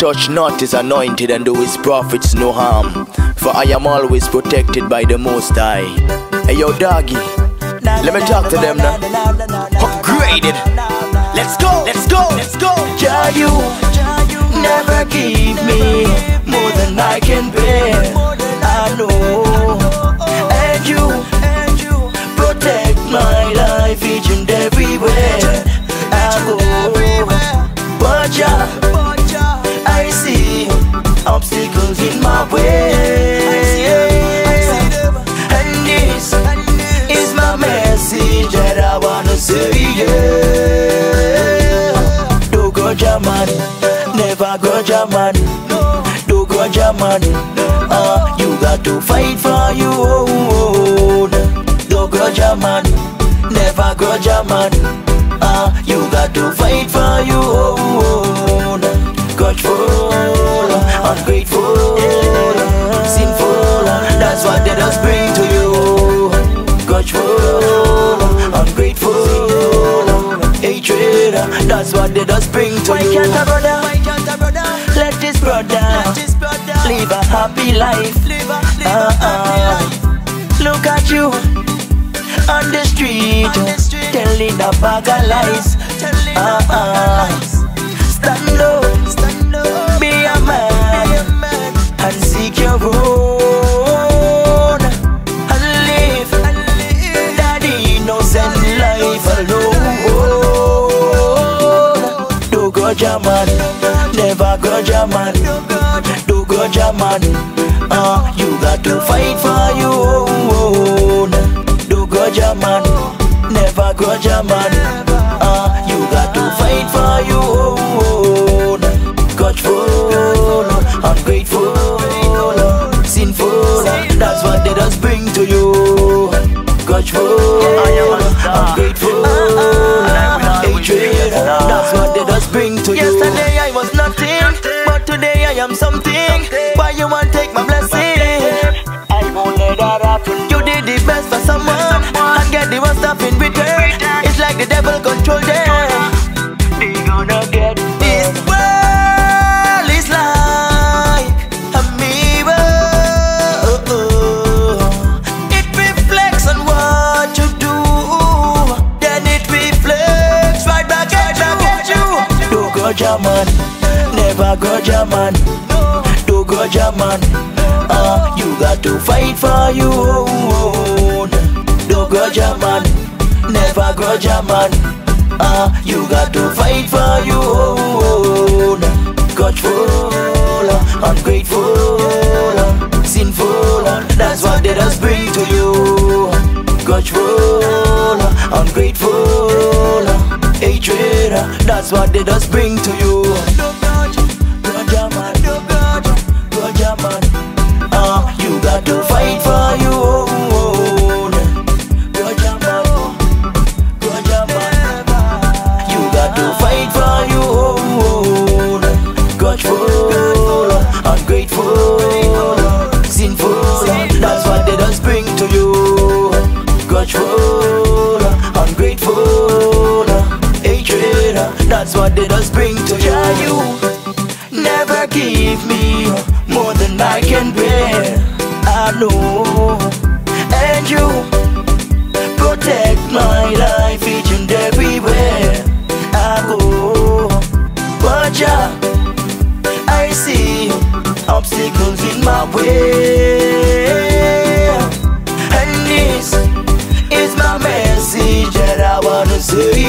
touch not is anointed, and do his prophets no harm. For I am always protected by the Most High. Hey yo, Doggy, let me talk to them now. Upgraded. Let's go, let's go, let's go. Jah, you never give me more than I can bear. I know, and you protect my life each and everywhere I go. But Jah, I see obstacles in my way, and this is my message that I wanna say. Doh Grudge man, never grudge a man. Doh Grudge man, you got to fight for your own. Doh Grudge man, never grudge a man. You got to fight for your own. Grudgeful, ungrateful, sinful, that's what they just bring to you. Grudgeful, ungrateful, hatred, that's what they just bring to you. Why can't a brother let his brother live a happy life? Look at you on the street, telling a bag of lies. Stand up, be a man, and seek your own, and live that innocent life alone. Doh Grudge man, never grudge a man. Doh Grudge man, you got to fight for your own. Doh Grudge man, never grudge a man. You got to fight for your own. Grudgeful, ungrateful, sinful, that's what they just bring to you. Grudgeful, ungrateful, hatred, that's what they just bring to you. Yesterday I was nothing, but today I am something. Why you want to take my blessing? I won't let that happen. You did the best for someone and get the worst stuff in return. It's like the devil control them. They gonna get this world is like a mirror. It reflects on what you do, then it reflects right back at you. Doh Grudge man, never grudge a man. Doh Grudge man, you got to fight for your own. Doh Grudge man, never grudge a man. You got to fight for your own. Grudgeful, ungrateful, sinful, that's what they just bring to you. Grudgeful, ungrateful, hatred, that's what they just bring to you. Grudge man, grudge man, you got to fight for your own. Grudge man, you got to fight for your own. Grudgeful, ungrateful, sinful, that's what they just bring to you. Grudgeful, ungrateful, hatred, that's what they just bring to you. You never give me more than I can bear. I know, and you protect my life each and everywhere I go. But Jah, I see obstacles in my way, and this is my message that I wanna say.